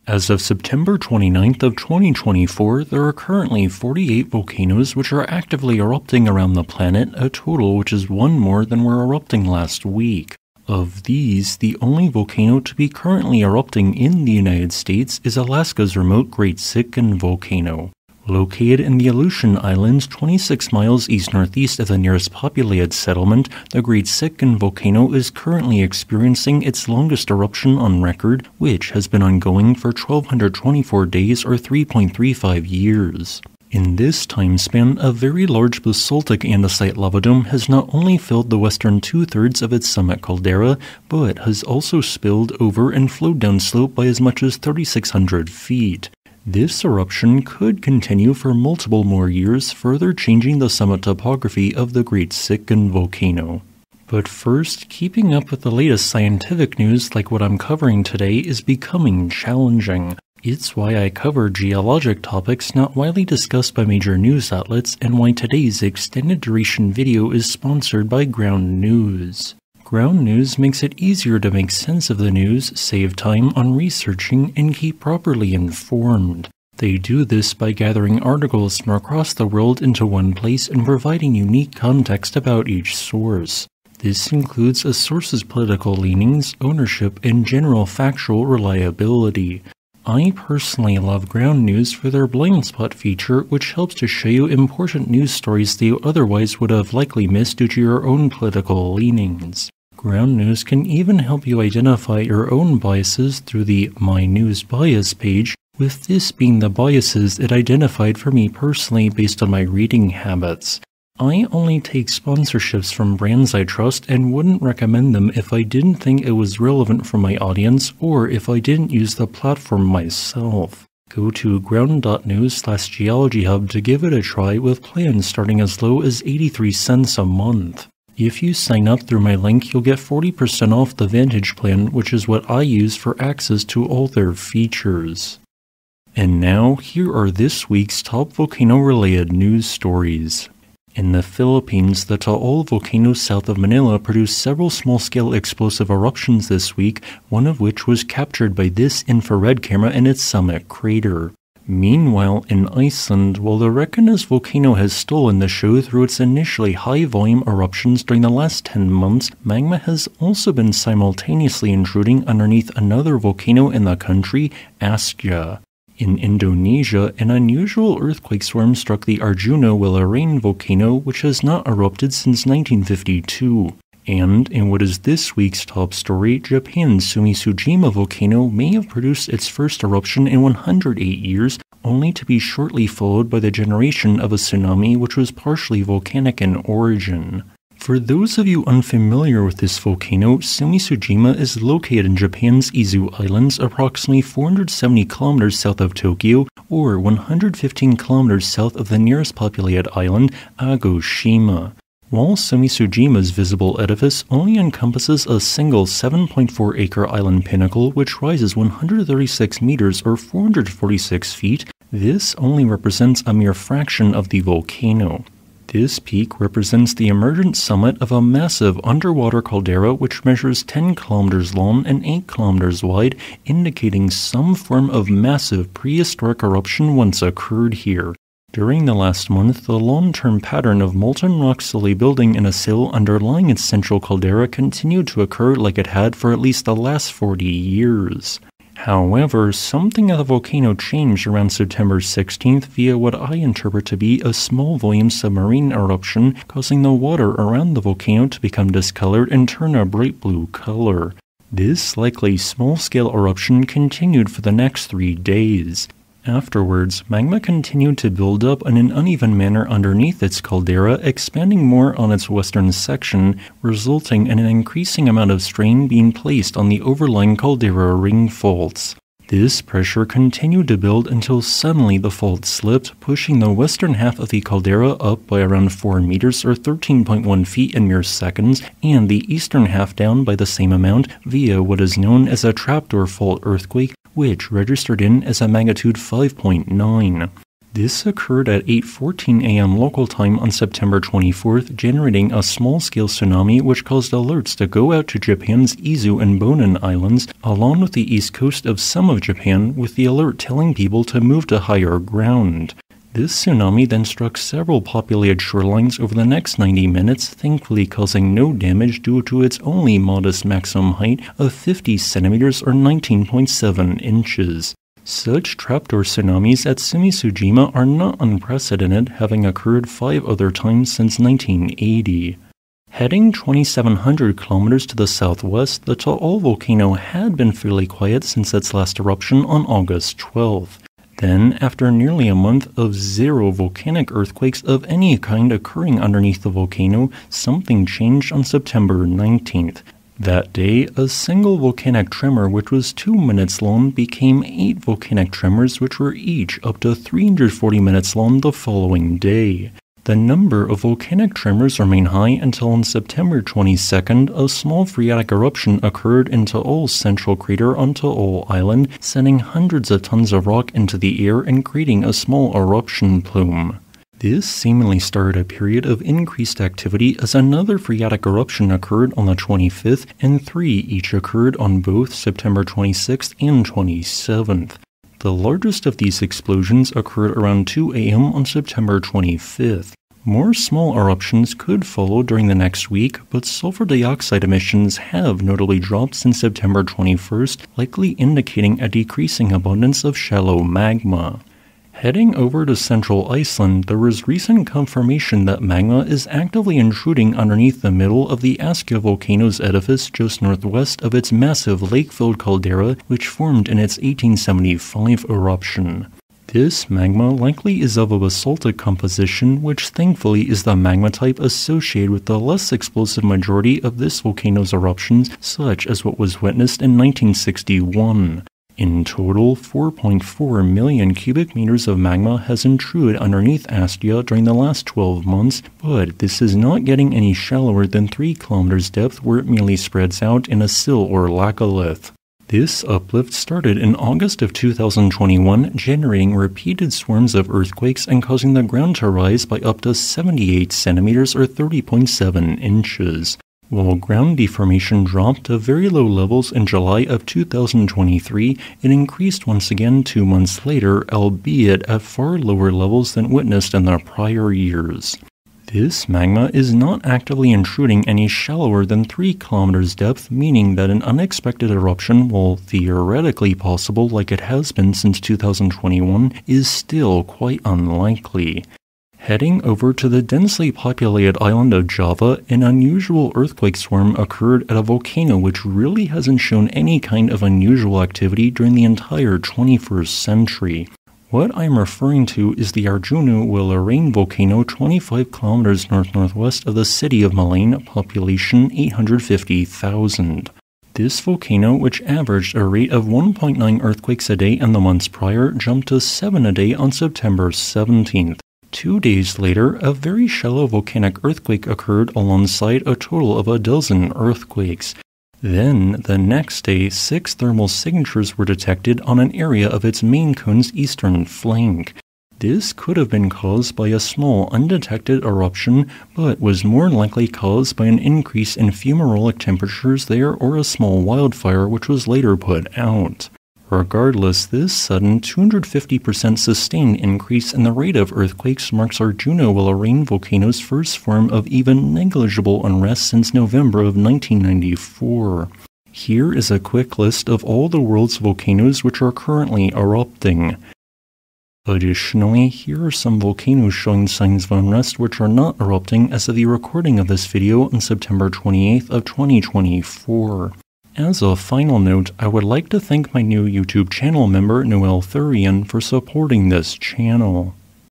As of September 29th of 2024, there are currently 48 volcanoes which are actively erupting around the planet, a total which is one more than were erupting last week. Of these, the only volcano to be currently erupting in the United States is Alaska's remote Great Sitkin volcano. Located in the Aleutian Islands, 26 miles east-northeast of the nearest populated settlement, the Great Sitkin volcano is currently experiencing its longest eruption on record, which has been ongoing for 1,224 days or 3.35 years. In this time span, a very large basaltic andesite lava dome has not only filled the western two-thirds of its summit caldera, but has also spilled over and flowed downslope by as much as 3,600 feet. This eruption could continue for multiple more years, further changing the summit topography of the Great Sitkin volcano. But first, keeping up with the latest scientific news like what I'm covering today is becoming challenging. It's why I cover geologic topics not widely discussed by major news outlets, and why today's extended duration video is sponsored by Ground News. Ground News makes it easier to make sense of the news, save time on researching, and keep properly informed. They do this by gathering articles from across the world into one place and providing unique context about each source. This includes a source's political leanings, ownership, and general factual reliability. I personally love Ground News for their blind spot feature, which helps to show you important news stories that you otherwise would have likely missed due to your own political leanings. Ground News can even help you identify your own biases through the My News Bias page, with this being the biases it identified for me personally based on my reading habits. I only take sponsorships from brands I trust and wouldn't recommend them if I didn't think it was relevant for my audience or if I didn't use the platform myself. Go to ground.news/geologyhub to give it a try, with plans starting as low as 83 cents a month. If you sign up through my link, you'll get 40% off the Vantage plan, which is what I use for access to all their features. And now, here are this week's top volcano-related news stories. In the Philippines, the Taal volcano south of Manila produced several small-scale explosive eruptions this week, one of which was captured by this infrared camera in its summit crater. Meanwhile, in Iceland, while the Reykjanes volcano has stolen the show through its initially high-volume eruptions during the last 10 months, magma has also been simultaneously intruding underneath another volcano in the country, Askja. In Indonesia, an unusual earthquake storm struck the Arjuno-Welirang volcano, which has not erupted since 1952. And, in what is this week's top story, Japan's Sumisujima volcano may have produced its first eruption in 108 years, only to be shortly followed by the generation of a tsunami which was partially volcanic in origin. For those of you unfamiliar with this volcano, Sumisujima is located in Japan's Izu Islands, approximately 470 kilometers south of Tokyo, or 115 kilometers south of the nearest populated island, Agoshima. While Sumisujima's visible edifice only encompasses a single 7.4-acre island pinnacle which rises 136 meters or 446 feet, this only represents a mere fraction of the volcano. This peak represents the emergent summit of a massive underwater caldera which measures 10 kilometers long and 8 kilometers wide, indicating some form of massive prehistoric eruption once occurred here. During the last month, the long-term pattern of molten rock slowly building in a sill underlying its central caldera continued to occur like it had for at least the last 40 years. However, something at the volcano changed around September 16th via what I interpret to be a small-volume submarine eruption, causing the water around the volcano to become discolored and turn a bright blue color. This likely small-scale eruption continued for the next 3 days. Afterwards, magma continued to build up in an uneven manner underneath its caldera, expanding more on its western section, resulting in an increasing amount of strain being placed on the overlying caldera ring faults. This pressure continued to build until suddenly the fault slipped, pushing the western half of the caldera up by around 4 meters or 13.1 feet in mere seconds, and the eastern half down by the same amount via what is known as a trapdoor fault earthquake, which registered in as a magnitude 5.9. This occurred at 8:14 a.m. local time on September 24th, generating a small-scale tsunami which caused alerts to go out to Japan's Izu and Bonin Islands, along with the east coast of some of Japan, with the alert telling people to move to higher ground. This tsunami then struck several populated shorelines over the next 90 minutes, thankfully causing no damage due to its only modest maximum height of 50 centimeters or 19.7 inches. Such trapdoor tsunamis at Sumisujima are not unprecedented, having occurred 5 other times since 1980. Heading 2,700 kilometers to the southwest, the Taal volcano had been fairly quiet since its last eruption on August 12th. Then, after nearly a month of 0 volcanic earthquakes of any kind occurring underneath the volcano, something changed on September 19th. That day, a single volcanic tremor which was 2 minutes long became 8 volcanic tremors which were each up to 340 minutes long the following day. The number of volcanic tremors remained high until on September 22nd, a small phreatic eruption occurred in Taal's central crater on Taal Island, sending hundreds of tons of rock into the air and creating a small eruption plume. This seemingly started a period of increased activity as another phreatic eruption occurred on the 25th, and 3 each occurred on both September 26th and 27th. The largest of these explosions occurred around 2 a.m. on September 25th. More small eruptions could follow during the next week, but sulfur dioxide emissions have notably dropped since September 21st, likely indicating a decreasing abundance of shallow magma. Heading over to central Iceland, there was recent confirmation that magma is actively intruding underneath the middle of the Askja volcano's edifice just northwest of its massive lake-filled caldera, which formed in its 1875 eruption. This magma likely is of a basaltic composition, which thankfully is the magma type associated with the less explosive majority of this volcano's eruptions, such as what was witnessed in 1961. In total, 4.4 million cubic meters of magma has intruded underneath Askja during the last 12 months, but this is not getting any shallower than 3 kilometers depth where it merely spreads out in a sill or laccolith. This uplift started in August of 2021, generating repeated swarms of earthquakes and causing the ground to rise by up to 78 centimeters or 30.7 inches. While ground deformation dropped to very low levels in July of 2023, it increased once again 2 months later, albeit at far lower levels than witnessed in the prior years. This magma is not actively intruding any shallower than 3 kilometers depth, meaning that an unexpected eruption, while theoretically possible like it has been since 2021, is still quite unlikely. Heading over to the densely populated island of Java, an unusual earthquake swarm occurred at a volcano which really hasn't shown any kind of unusual activity during the entire 21st century. What I'm referring to is the Arjuno-Welirang volcano 25 kilometers north-northwest of the city of Malane, population 850,000. This volcano, which averaged a rate of 1.9 earthquakes a day in the months prior, jumped to 7 a day on September 17th. 2 days later, a very shallow volcanic earthquake occurred alongside a total of 12 earthquakes. Then, the next day, 6 thermal signatures were detected on an area of its main cone's eastern flank. This could have been caused by a small undetected eruption, but was more likely caused by an increase in fumarolic temperatures there or a small wildfire which was later put out. Regardless, this sudden 250% sustained increase in the rate of earthquakes marks Arjuno-Welirang volcano's first form of even negligible unrest since November of 1994. Here is a quick list of all the world's volcanoes which are currently erupting. Additionally, here are some volcanoes showing signs of unrest which are not erupting as of the recording of this video on September 28th of 2024. As a final note, I would like to thank my new YouTube channel member Noel Thurian for supporting this channel.